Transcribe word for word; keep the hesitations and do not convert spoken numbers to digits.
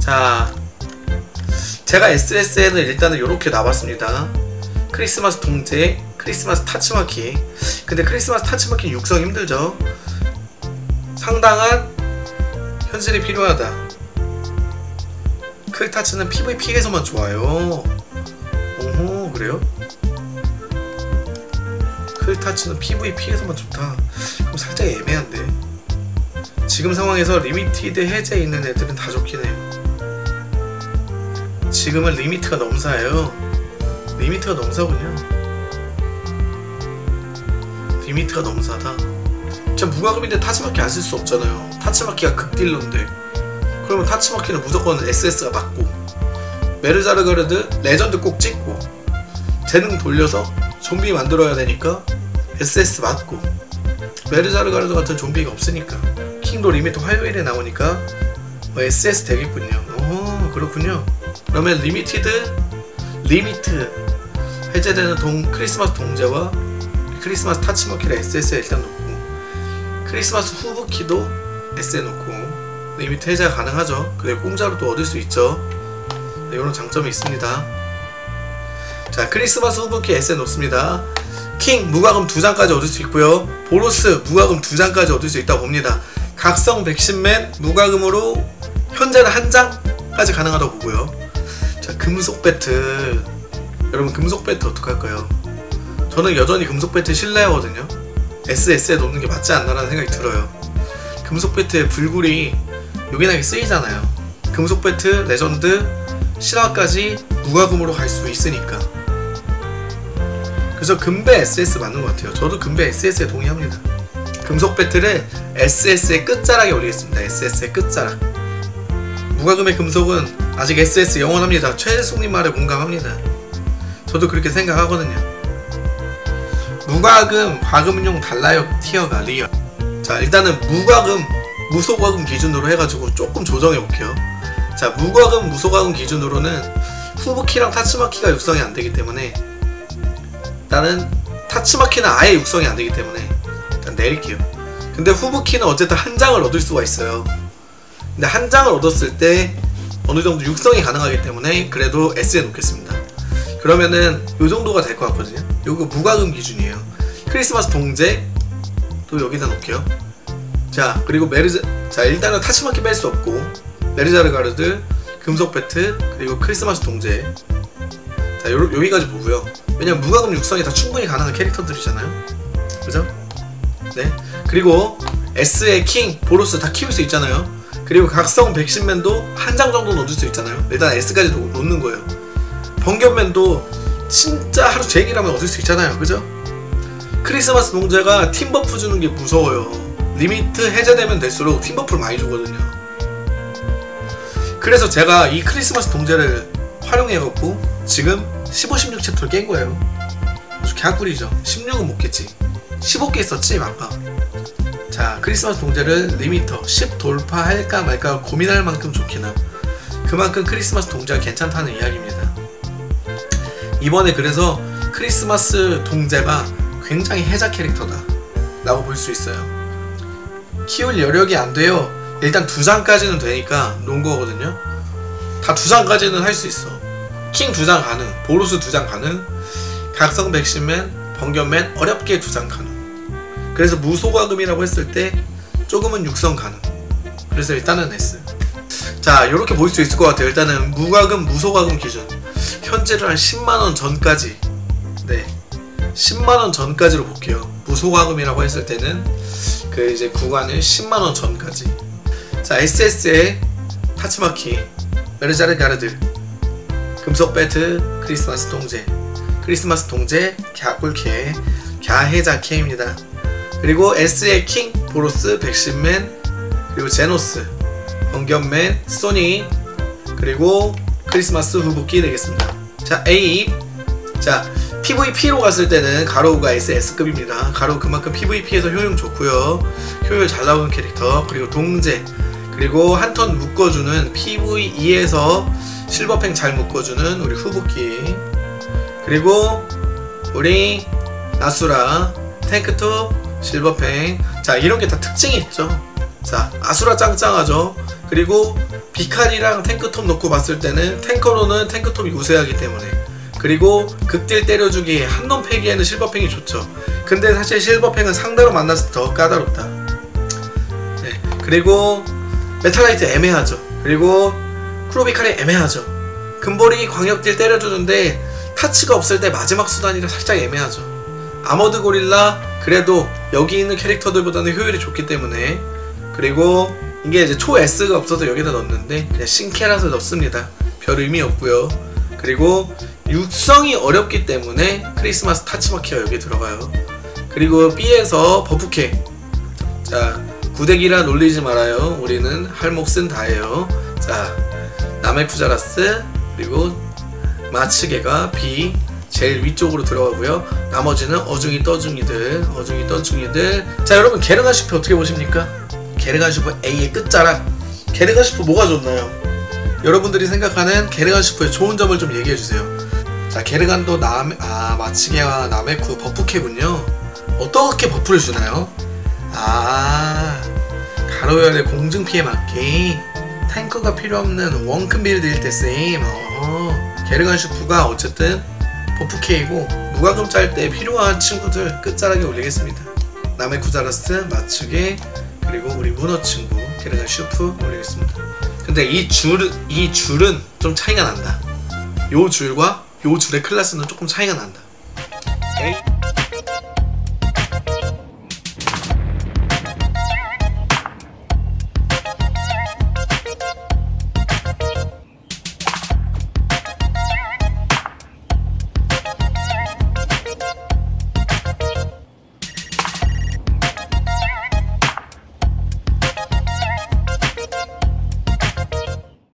자, 제가 에스에스에는 일단은 요렇게 나왔습니다. 크리스마스 동제, 크리스마스 타츠마키. 근데 크리스마스 타츠마키 육성 힘들죠. 상당한 현실이 필요하다. 클타츠는 피브이피에서만 좋아요. 오호, 그래요? 클타츠는 피브이피에서만 좋다. 그럼 살짝 애매한데. 지금 상황에서 리미티드 해제 있는 애들은 다 좋긴 해요. 지금은 리미트가 넘사예요. 리미트가 넘사군요. 리미트가 넘사다. 진짜 무과금인데 타츠마키 안 쓸 수 없잖아요. 타츠마키가 극딜러인데. 그러면 타츠마키는 무조건 에스에스가 맞고, 메르자르가르드 레전드 꼭 찍고, 재능 돌려서 좀비 만들어야 되니까 에스에스 맞고, 메르자르가르드 같은 좀비가 없으니까, 킹도 리미트 화요일에 나오니까 뭐 에스에스 되겠군요. 오, 그렇군요. 그러면 리미티드, 리미트 해제되는 동, 크리스마스 동제와 크리스마스 타츠마키를 에스에스에 일단 놓고, 크리스마스 후브키도 에스에 놓고, 리미트 해제가 가능하죠. 그리고 공짜로 또 얻을 수 있죠. 네, 이런 장점이 있습니다. 자, 크리스마스 후브키 에스에 놓습니다. 킹 무과금 두 장까지 얻을 수 있고요. 보로스 무과금 두 장까지 얻을 수 있다고 봅니다. 각성 백신맨 무과금으로 현재는 한 장까지 가능하다고 보고요. 자, 금속 배트. 여러분, 금속 배트 어떡할까요? 저는 여전히 금속 배트 신뢰하거든요. 에스에스에 놓는 게 맞지 않나라는 생각이 들어요. 금속 배트의 불굴이 요긴하게 쓰이잖아요. 금속 배트, 레전드, 실화까지 무과금으로 갈 수 있으니까. 그래서 금배 에스에스 맞는 것 같아요. 저도 금배 에스에스에 동의합니다. 금속 배트를 에스에스의 끝자락에 올리겠습니다. 에스에스의 끝자락. 무과금의 금속은 아직 에스에스 영원합니다. 최혜숙님 말에 공감합니다. 저도 그렇게 생각하거든요. 무과금, 과금용 달라요. 티어가 리얼. 자, 일단은 무과금, 무소과금 기준으로 해가지고 조금 조정해 볼게요. 자, 무과금, 무소과금 기준으로는 후브키랑 타츠마키가 육성이 안 되기 때문에, 일단은 타츠마키는 아예 육성이 안 되기 때문에 일단 내릴게요. 근데 후브키는 어쨌든 한 장을 얻을 수가 있어요. 근데 한 장을 얻었을 때 어느 정도 육성이 가능하기 때문에 그래도 S에 놓겠습니다. 그러면은 요 정도가 될 것 같거든요. 요거 무과금 기준이에요. 크리스마스 동제 또 여기다 놓을게요. 자, 그리고 메르자, 자, 일단은 타츠마키 뺄 수 없고, 메르자르가르드, 금속 배트, 그리고 크리스마스 동제. 자, 요, 여기까지 보고요. 왜냐면 무과금 육성이 다 충분히 가능한 캐릭터들이잖아요. 그죠? 네. 그리고 S의 킹, 보로스 다 키울 수 있잖아요. 그리고 각성 백신맨도 한 장 정도 넣을 수 있잖아요. 일단 S까지 놓, 놓는 거예요. 번견맨도 진짜 하루 종일이라면 얻을 수 있잖아요. 그죠? 크리스마스 동제가 팀버프 주는 게 무서워요. 리미트 해제되면 될수록 팀버프를 많이 주거든요. 그래서 제가 이 크리스마스 동제를 활용해갖고 지금 십오, 십육 챕터를 깬 거예요. 아주 개꿀이죠. 십육은 못 깼지. 십오 개 있었지, 아까. 자, 크리스마스 동제를 리미터 십 돌파할까 말까 고민할 만큼 좋기는, 그만큼 크리스마스 동제가 괜찮다는 이야기입니다. 이번에 그래서 크리스마스 동제가 굉장히 해자 캐릭터다 라고 볼 수 있어요. 키울 여력이 안 돼요. 일단 두 장까지는 되니까 놓은 거거든요. 다 두 장까지는 할 수 있어. 킹 두 장 가능, 보로스 두 장 가능, 각성 백신맨, 번견맨 어렵게 두 장 가능. 그래서 무소과금이라고 했을 때 조금은 육성 가능. 그래서 일단은 S. 자, 요렇게 볼 수 있을 것 같아요. 일단은 무과금, 무소과금 기준 현재를 한 십만 원 전까지, 네, 십만 원 전까지로 볼게요. 무소과금이라고 했을 때는 그 이제 구간을 십만 원 전까지. 자, 에스에스의 타츠마키, 메르자르가르드, 금속 배트, 크리스마스 동제, 크리스마스 동제, 갸꿀케, 갸해자케입니다. 그리고 S의 킹, 보로스, 백신맨, 그리고 제노스, 번견맨, 소니, 그리고 크리스마스 후브키 되겠습니다. 자, A. 자, 피브이피로 갔을 때는 가로우가 에스에스급입니다. 가로우 그만큼 피브이피에서 효용 좋고요. 효율 잘 나오는 캐릭터. 그리고 동제, 그리고 한 턴 묶어주는 피브이이에서 실버팽 잘 묶어주는 우리 후브키, 그리고 우리 아수라, 탱크톱, 실버팽. 자, 이런게 다 특징이 있죠. 자, 아수라 짱짱하죠. 그리고 비칼이랑 탱크톱 놓고 봤을 때는 탱커로는 탱크톱이 우세하기 때문에, 그리고 극딜 때려주기 한놈 패기에는 실버팽이 좋죠. 근데 사실 실버팽은 상대로 만났을 때 더 까다롭다. 네, 그리고 메탈라이트 애매하죠. 그리고 크로비칼이 애매하죠. 금볼이 광역딜 때려주는데 타치가 없을 때 마지막 수단이라 살짝 애매하죠. 아머드 고릴라 그래도 여기 있는 캐릭터들보다는 효율이 좋기 때문에, 그리고 이게 이제 초 S가 없어서 여기다 넣었는데 그냥 신캐라서 넣습니다. 별 의미 없고요. 그리고 육성이 어렵기 때문에 크리스마스 타치마키가 여기 들어가요. 그리고 B에서 버프캐. 자, 구대기라 놀리지 말아요. 우리는 할 몫은 다해요. 자, 나메쿠자라스 그리고 마츠게가 B 제일 위쪽으로 들어가고요. 나머지는 어중이 떠중이들, 어중이 떠중이들. 자, 여러분 게르가 슈프 어떻게 보십니까? 게르가 슈프 A의 끝자락. 게르가 슈프 뭐가 좋나요? 여러분들이 생각하는 게르가 슈프의 좋은 점을 좀 얘기해주세요. 자, 게르간도 남, 아, 마츠게와 나메쿠 버프캐군요. 어떻게 버프를 주나요? 아, 가로열의 공중피해 맞기, 탱커가 필요 없는 원큰 빌드일 때 쓰임. 어, 게르간 슈프가 어쨌든 버프캐이고 무과금 짤 때 필요한 친구들 끝자락에 올리겠습니다. 나메쿠자라스, 마츠게, 그리고 우리 문어 친구 게르간 슈프 올리겠습니다. 근데 이 줄, 이 줄은 좀 차이가 난다. 요 줄과 요 줄의 클래스는 조금 차이가 난다. 오케이?